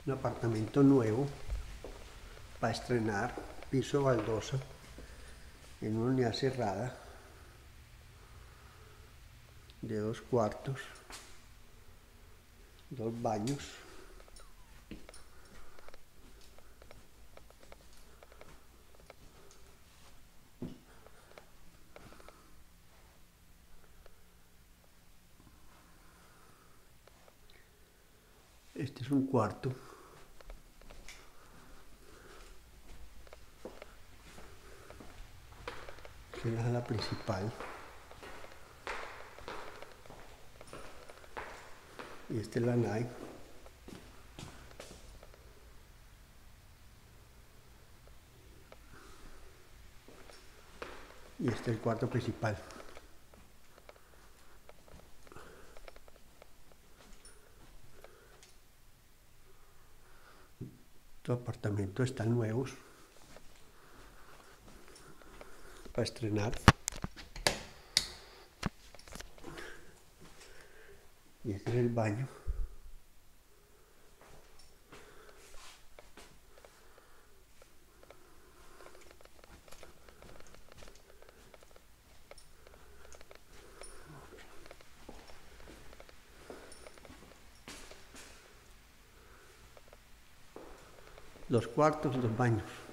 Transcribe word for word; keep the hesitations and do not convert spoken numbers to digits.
un apartamento nuevo para estrenar, piso baldosa, en una unidad cerrada de dos cuartos, dos baños. Este es un cuarto. Esta es la sala principal. Y esta es la nave. Y este es el cuarto principal. Estos apartamentos están nuevos para estrenar. Y este es el baño. Dos cuartos, dos baños.